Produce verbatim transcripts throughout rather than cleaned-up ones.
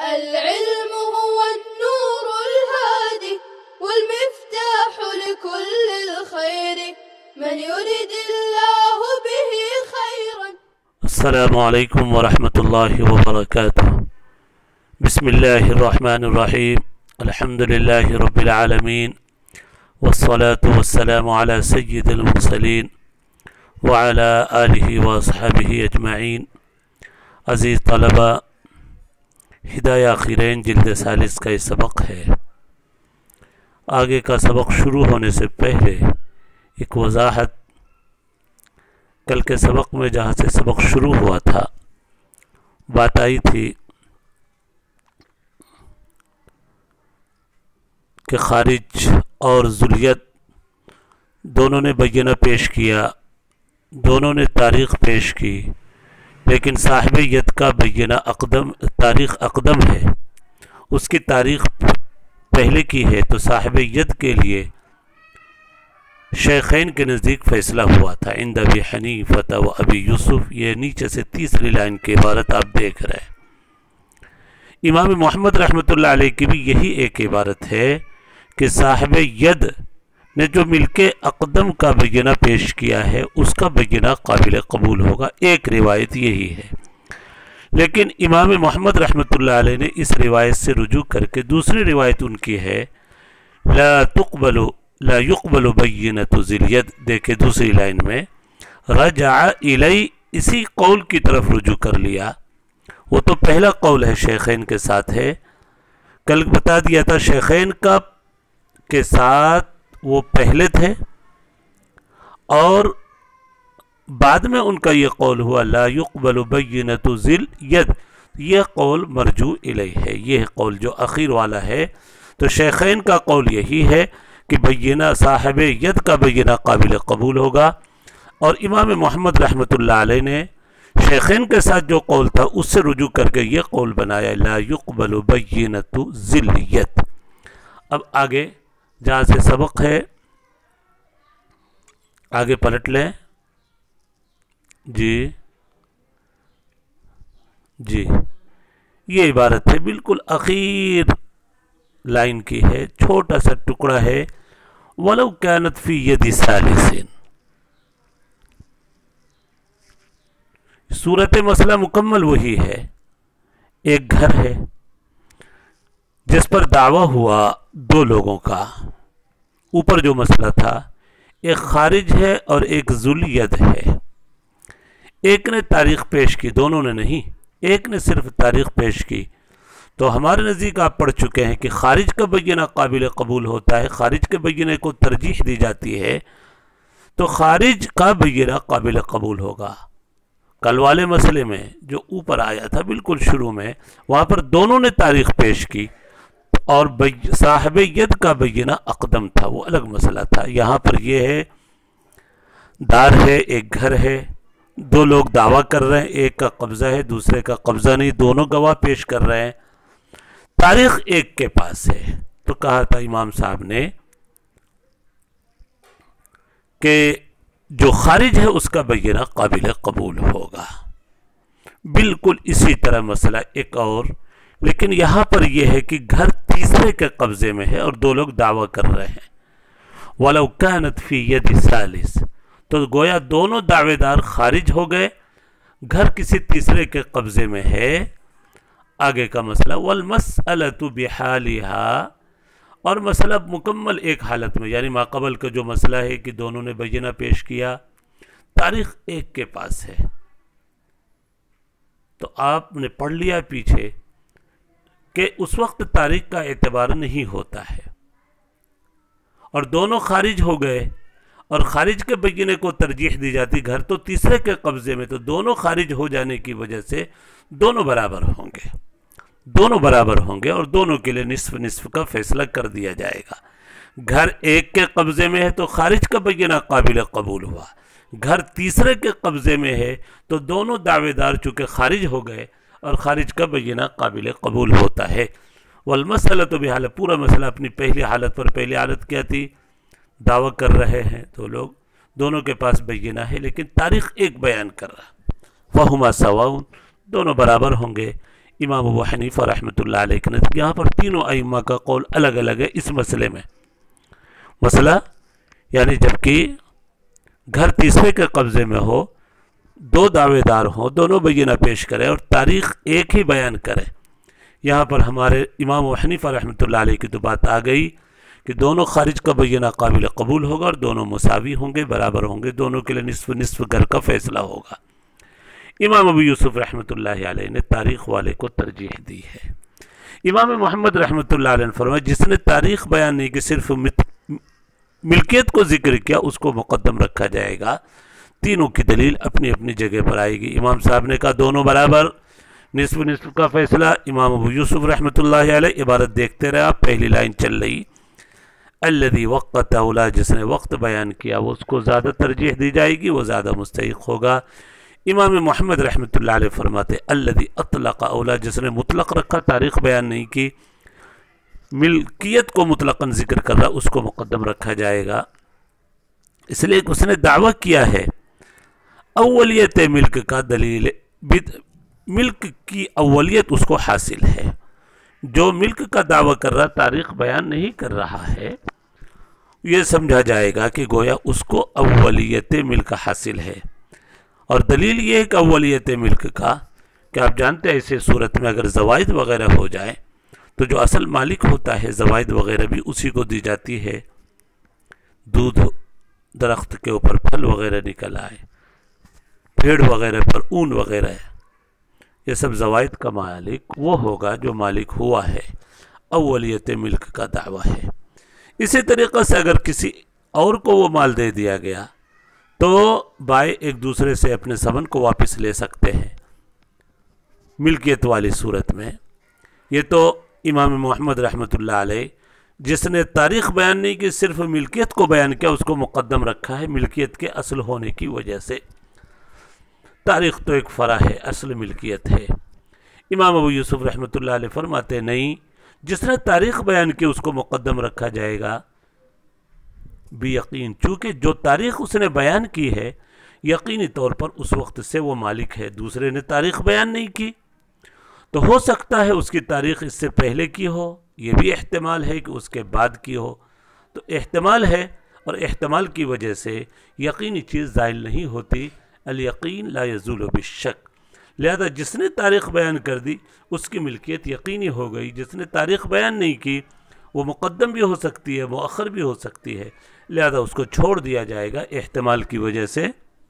العلم هو النور الهادي والمفتاح لكل الخير من يريد الله به خيرا. السلام علیکم ورحمۃ اللہ وبرکاتہ. بسم اللہ الرحمن الرحیم. الحمد للہ رب العالمین والصلاة والسلام علی سید المرسلین وعلی آلہ واصحابہ اجمعین. عزیز طلبہ، ہدایہ آخرین جلد ثالث کا یہ سبق ہے. آگے کا سبق شروع ہونے سے پہلے ایک وضاحت. کل کے سبق میں جہاں سے سبق شروع ہوا تھا بات آئی تھی کہ خارج اور ذلیت دونوں نے بینہ پیش کیا، دونوں نے تاریخ پیش کی، لیکن صاحب ید کا بینہ اقدم تاریخ اقدم ہے، اس کی تاریخ پہلے کی ہے. تو صاحب ید کے لیے شیخین کے نزدیک فیصلہ ہوا تھا. عند ابی حنیفہ و ابی یوسف. یہ نیچے سے تیسری لائن کی عبارت آپ دیکھ رہے ہیں. امام محمد رحمۃ اللہ علیہ کی بھی یہی ایک عبارت ہے کہ صاحب ید نے جو ملک اقدم کا بینہ پیش کیا ہے اس کا بینہ قابل قبول ہوگا. ایک روایت یہی ہے، لیکن امام محمد رحمۃ اللہ علیہ نے اس روایت سے رجوع کر کے دوسری روایت ان کی ہے لا تقبل لا يقبل بینۃ ذلیت. دیکھیں دوسری لائن میں رجع الی، اسی قول کی طرف رجوع کر لیا. وہ تو پہلا قول ہے، شیخین کے ساتھ ہے. کل بتا دیا تھا شیخین کا کے ساتھ وہ پہلے تھے اور بعد میں ان کا یہ قول ہوا لا يقبل بینۃ ذلیت. یہ قول مرجوع الی ہے، یہ قول جو اخیر والا ہے. تو شیخین کا قول یہی ہے کہ بینہ صاحب ید کا بینہ قابل قبول ہوگا، اور امام محمد رحمۃ اللہ علیہ نے شیخین کے ساتھ جو قول تھا اس سے رجوع کر کے یہ قول بنایا لا يقبل بینۃ ذلیت. اب آگے جہاں سے سبق ہے آگے پلٹ لیں. جی جی یہ عبارت ہے، بالکل اخیر لائن کی ہے، چھوٹا سا ٹکڑا ہے. وَلَوْ كَانَتْ فِي يَدِ ثَالِثٍ. صورت مسئلہ مکمل وہی ہے. ایک گھر ہے جس پر دعویٰ ہوا دو لوگوں کا. اوپر جو مسئلہ تھا ایک خارج ہے اور ایک ذلیت ہے. ایک نے تاریخ پیش کی، دونوں نے نہیں، ایک نے صرف تاریخ پیش کی. تو ہمارے نزدیک آپ پڑھ چکے ہیں کہ خارج کا بینہ قابل قبول ہوتا ہے، خارج کے بینہ کو ترجیح دی جاتی ہے، تو خارج کا بینہ قابل قبول ہوگا. کل والے مسئلے میں جو اوپر آیا تھا بالکل شروع میں، وہاں پر دونوں نے تاریخ پیش کی اور صاحب ید کا بینہ اقدم تھا، وہ الگ مسئلہ تھا. یہاں پر یہ ہے دار ہے، ایک گھر ہے، دو لوگ دعویٰ کر رہے ہیں، ایک کا قبضہ ہے دوسرے کا قبضہ نہیں، دونوں گواہ پیش کر رہے ہیں. تاریخ ایک کے پاس ہے. تو کہا تھا امام صاحب نے کہ جو خارج ہے اس کا بینہ قابل قبول ہوگا. بالکل اسی طرح مسئلہ ایک اور، لیکن یہاں پر یہ ہے کہ گھر تیسرے کے قبضے میں ہے اور دو لوگ دعویٰ کر رہے ہیں. وَلَوْ كَانَتْ فِي يَدِ ثَالِثٍ. تو گویا دونوں دعوے دار خارج ہو گئے، گھر کسی تیسرے کے قبضے میں ہے. آگے کا مسئلہ وَالْمَسْأَلَةُ بِحَالِهَا. اور مسئلہ مکمل ایک حالت میں، یعنی ماقبل کا جو مسئلہ ہے کہ دونوں نے بینہ پیش کیا، تاریخ ایک کے پاس ہے. تو آپ نے پڑھ لیا پیچھے کہ اس وقت تاریخ کا اعتبار نہیں ہوتا ہے، اور دونوں خارج ہو گئے اور خارج کے بینے کو ترجیح دی جاتی. گھر تو تیسرے کے قبضے میں، تو دونوں خارج ہو جانے کی وجہ سے دونوں برابر ہوں گے، دونوں برابر ہوں گے اور دونوں کے لیے نصف نصف کا فیصلہ کر دیا جائے گا. گھر ایک کے قبضے میں ہے تو خارج کا بینہ قابل قبول ہوا. گھر تیسرے کے قبضے میں ہے تو دونوں دعوے دار چونکہ خارج ہو گئے اور خارج کا بینہ قابل قبول ہوتا ہے. والمسئلہ بحال. پورا مسئلہ اپنی پہلی حالت پر. پہلی حالت کیا تھی؟ دعویٰ کر رہے ہیں تو لوگ، دونوں کے پاس بینہ ہے لیکن تاریخ ایک بیان کر رہا. فہما سواء. دونوں برابر ہوں گے. امام ابو حنیفہ رحمۃ اللہ علیہ کے نزدیک یہاں پر تینوں ائمہ کا قول الگ الگ ہے اس مسئلے میں. مسئلہ یعنی جبکہ گھر تیسرے کے قبضے میں ہو، دو دعوے دار ہوں، دونوں بینہ پیش کریں اور تاریخ ایک ہی بیان کریں. یہاں پر ہمارے امام ابو حنیفہ رحمۃ اللہ علیہ کی تو بات آ گئی کہ دونوں خارج کا بینہ قابل قبول ہوگا اور دونوں مساوی ہوں گے، برابر ہوں گے، دونوں کے لیے نصف نصف گھر کا فیصلہ ہوگا. امام ابو یوسف رحمۃ اللہ علیہ نے تاریخ والے کو ترجیح دی ہے. امام محمد رحمۃ اللہ علیہ نے فرمایا جس نے تاریخ بیان نہیں کی، صرف ملکیت کو ذکر کیا، اس کو مقدم رکھا جائے گا. تینوں کی دلیل اپنی اپنی جگہ پر آئے گی. امام صاحب نے کہا دونوں برابر، نصف نصف کا فیصلہ. امام ابو یوسف رحمۃ اللہ علیہ عبارت دیکھتے رہے آپ، پہلی لائن چل رہی الذی وقت اولا، جس نے وقت بیان کیا وہ اس کو زیادہ ترجیح دی جائے گی، وہ زیادہ مستحق ہوگا. امام محمد رحمۃ اللہ علیہ فرماتے الذی اطلق اولا، جس نے مطلق رکھا، تاریخ بیان نہیں کی، ملکیت کو مطلقاً ذکر کر رہا، اس کو مقدم رکھا جائے گا. اس لیے اس نے دعویٰ کیا ہے اولیت ملک کا، دلیل ملک کی اولیت اس کو حاصل ہے. جو ملک کا دعویٰ کر رہا تاریخ بیان نہیں کر رہا ہے، یہ سمجھا جائے گا کہ گویا اس کو اولیت ملک حاصل ہے. اور دلیل یہ ہے کہ اولیت ملک کا کہ آپ جانتے ہیں ایسے صورت میں اگر زوائد وغیرہ ہو جائے تو جو اصل مالک ہوتا ہے زوائد وغیرہ بھی اسی کو دی جاتی ہے. دودھ درخت کے اوپر پھل وغیرہ نکل آئے، پیڑ وغیرہ پر اون وغیرہ ہے، یہ سب زوائد کا مالک وہ ہوگا جو مالک ہوا ہے. اولیت ملک کا دعویٰ ہے. اسی طریقے سے اگر کسی اور کو وہ مال دے دیا گیا تو بھائی ایک دوسرے سے اپنے ثمن کو واپس لے سکتے ہیں ملکیت والی صورت میں. یہ تو امام محمد رحمۃ اللہ علیہ جس نے تاریخ بیان نہیں کی، صرف ملکیت کو بیان کیا، اس کو مقدم رکھا ہے ملکیت کے اصل ہونے کی وجہ سے. تاریخ تو ایک فرع ہے، اصل ملکیت ہے. امام ابو یوسف رحمۃ اللہ علیہ فرماتے نہیں، جس نے تاریخ بیان کی اس کو مقدم رکھا جائے گا بھی یقین، چونکہ جو تاریخ اس نے بیان کی ہے یقینی طور پر اس وقت سے وہ مالک ہے. دوسرے نے تاریخ بیان نہیں کی تو ہو سکتا ہے اس کی تاریخ اس سے پہلے کی ہو، یہ بھی احتمال ہے کہ اس کے بعد کی ہو. تو احتمال ہے اور احتمال کی وجہ سے یقینی چیز زائل نہیں ہوتی. الیقین لا یزول بالشک. لہذا جس نے تاریخ بیان کر دی اس کی ملکیت یقینی ہو گئی. جس نے تاریخ بیان نہیں کی وہ مقدم بھی ہو سکتی ہے، مؤخر بھی ہو سکتی ہے، لہذا اس کو چھوڑ دیا جائے گا احتمال کی وجہ سے.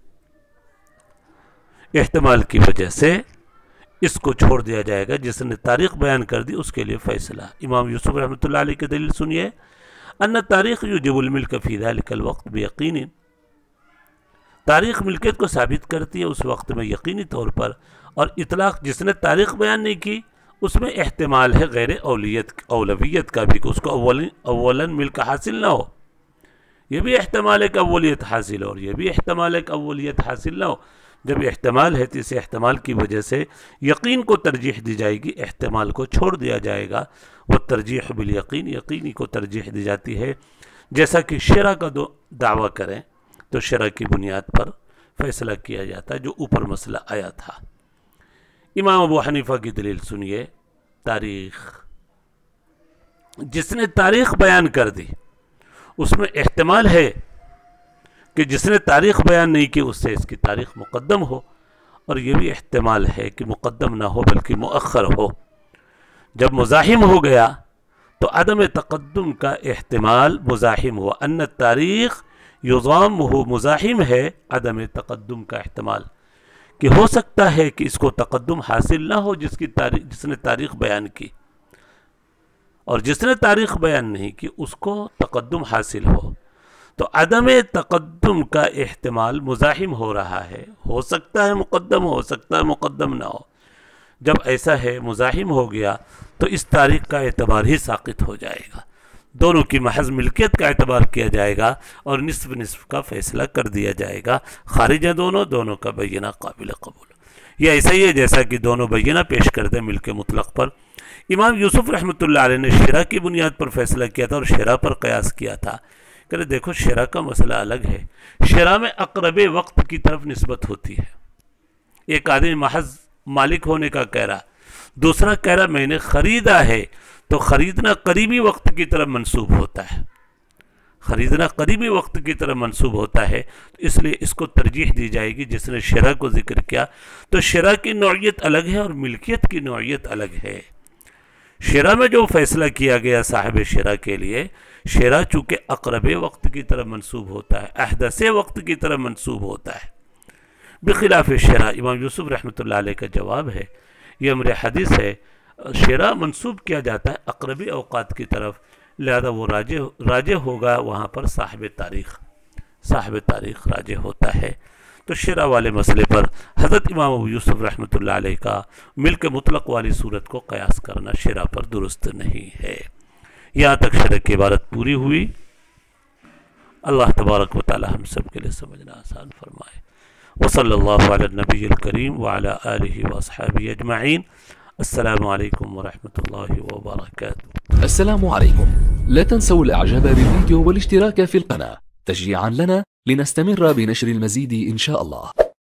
احتمال کی وجہ سے اس کو چھوڑ دیا جائے گا. جس نے تاریخ بیان کر دی اس کے لیے فیصلہ. امام یوسف رحمۃ اللہ علیہ کی دلیل سنیے ان تاریخ یوجب الملک فی ذلک الوقت بیقین. تاریخ ملکیت کو ثابت کرتی ہے اس وقت میں یقینی طور پر. اور اطلاق جس نے تاریخ بیان نہیں کی اس میں احتمال ہے غیر اولیت اولویت کا بھی، کہ اس کو اولن اولاً ملک حاصل نہ ہو. یہ بھی احتمال ہے کہ اولیت حاصل ہو، اور یہ بھی احتمال ہے کہ اولیت حاصل نہ ہو. جب احتمال ہے تو اس احتمال کی وجہ سے یقین کو ترجیح دی جائے گی، احتمال کو چھوڑ دیا جائے گا. وہ ترجیح بالیقین، یقینی کو ترجیح دی جاتی ہے. جیسا کہ شرع کا دو دعویٰ کریں تو شرع کی بنیاد پر فیصلہ کیا جاتا ہے، جو اوپر مسئلہ آیا تھا. امام ابو حنیفہ کی دلیل سنیے. تاریخ، جس نے تاریخ بیان کر دی اس میں احتمال ہے کہ جس نے تاریخ بیان نہیں کی اس سے اس کی تاریخ مقدم ہو، اور یہ بھی احتمال ہے کہ مقدم نہ ہو بلکہ مؤخر ہو. جب مزاحم ہو گیا تو عدم تقدم کا احتمال مزاحم ہوا. ان تاریخ یضام ہو، مزاحم ہے عدم تقدم کا احتمال، کہ ہو سکتا ہے کہ اس کو تقدم حاصل نہ ہو جس کی تاریخ جس نے تاریخ بیان کی، اور جس نے تاریخ بیان نہیں کی اس کو تقدم حاصل ہو. تو عدم تقدم کا احتمال مزاحم ہو رہا ہے. ہو سکتا ہے مقدم ہو سکتا ہے مقدم نہ ہو. جب ایسا ہے مزاحم ہو گیا تو اس تاریخ کا اعتبار ہی ساقط ہو جائے گا. دونوں کی محض ملکیت کا اعتبار کیا جائے گا اور نصف نصف کا فیصلہ کر دیا جائے گا. خارج ہیں دونوں، دونوں کا بینہ قابل قبول. یہ ایسا ہی ہے جیسا کہ دونوں بینہ پیش کر دیں ملک مطلق پر. امام یوسف رحمۃ اللہ علیہ نے شرع کی بنیاد پر فیصلہ کیا تھا اور شرع پر قیاس کیا تھا. کہ دیکھو شرع کا مسئلہ الگ ہے. شرع میں اقرب وقت کی طرف نسبت ہوتی ہے. ایک آدمی محض مالک ہونے کا کہہ رہا دوسرا کہہ رہا میں نے خریدا ہے، تو خریدنا قریبی وقت کی طرف منسوب ہوتا ہے، خریدنا قریبی وقت کی طرف منسوب ہوتا ہے، اس لیے اس کو ترجیح دی جائے گی۔ جس نے شرح کو ذکر کیا تو شرح کی نوعیت الگ ہے اور ملکیت کی نوعیت الگ ہے۔ شرح میں جو فیصلہ کیا گیا صاحب شرح کے لیے، شرح چونکہ اقرب وقت کی طرف منسوب ہوتا ہے، احدث وقت کی طرف منسوب ہوتا ہے، بخلاف شرح۔ امام یوسف رحمۃ اللہ علیہ کا جواب ہے، یہ امر حدیث ہے، شرح منسوب کیا جاتا ہے اقربی اوقات کی طرف، لہذا وہ راجح راجح ہوگا وہاں پر صاحب تاریخ، صاحب تاریخ راجح ہوتا ہے۔ تو شرح والے مسئلے پر حضرت امام ابو یوسف رحمۃ اللہ علیہ کا ملک مطلق والی صورت کو قیاس کرنا شرح پر درست نہیں ہے۔ یہاں تک شرح کی عبارت پوری ہوئی۔ اللہ تبارک و تعالی ہم سب کے لیے سمجھنا آسان فرمائے۔ وصلی اللہ علی النبی الکریم وعلی آلہ واصحابہ اجمعین۔ السلام علیکم ورحمۃ اللہ وبرکاتہ۔ السلام عليكم. لا تنسوا الاعجاب بالفيديو والاشتراك في القناة تشجيعا لنا لنستمر بنشر المزيد إن شاء الله.